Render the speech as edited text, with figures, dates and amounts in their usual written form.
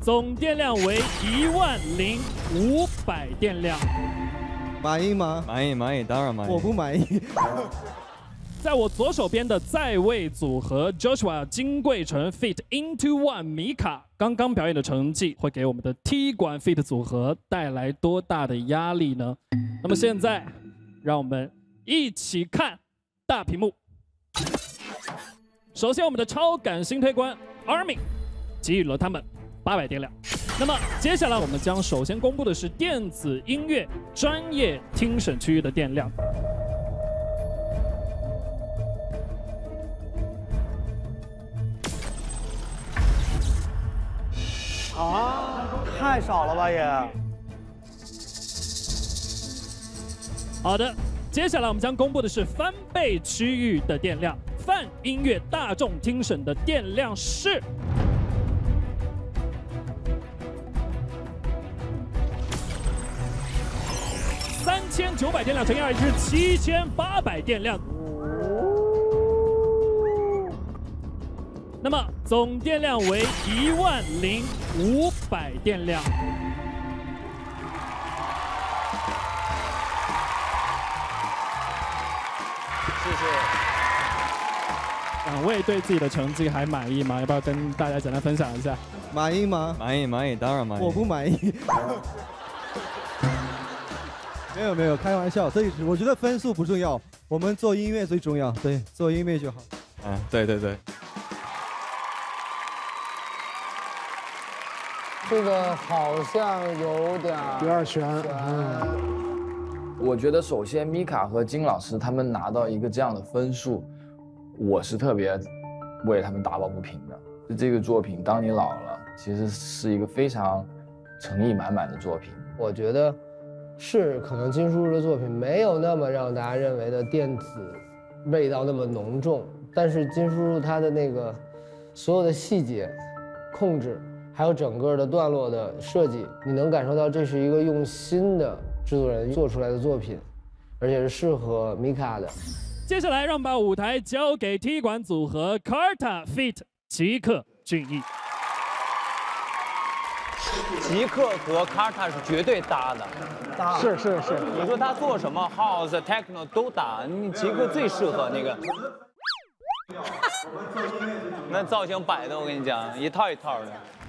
总电量为10500电量。 满意吗？ 满意，当然满意。 我不满意。 在我左手边的在位组合 Joshua 金贵成 feat Into One 米卡刚刚表演的成绩，会给我们的踢馆 feat 组合带来多大的压力呢？那么现在，让我们一起看大屏幕。首先，我们的超感星推官 Army 给予了他们800电量。那么接下来，我们将首先公布的是电子音乐专业听审区域的电量。 啊，太少了吧也。 好的，接下来我们将公布的是翻倍区域的电量。泛音乐大众听审的电量是3900电量乘以2是7800电量。那么总电量为10500电量。 谢谢。 两位对自己的成绩还满意吗？要不要跟大家简单分享一下？ 满意吗？ 满意，当然满意。 我不满意。没有，开玩笑。所以我觉得分数不重要，我们做音乐最重要。对，做音乐就好。 对。 这个好像有点悬。 我觉得首先米卡和金老师他们拿到一个这样的分数，我是特别为他们打抱不平的。这个作品《当你老了》其实是一个非常诚意满满的作品。 我觉得是可能金叔叔的作品没有那么让大家认为的电子味道那么浓重，但是金叔叔他的那个所有的细节控制，还有整个的段落的设计，你能感受到这是一个用心的制作人做出来的作品，而且是适合米卡的。 接下来，让我们把舞台交给踢馆组合 Carta feat 吉克隽逸。 极客和 Carta 是绝对搭的， 是。 你说他做什么 House、Techno 都搭，你极客最适合那个。那造型摆的，我跟你讲，一套一套的。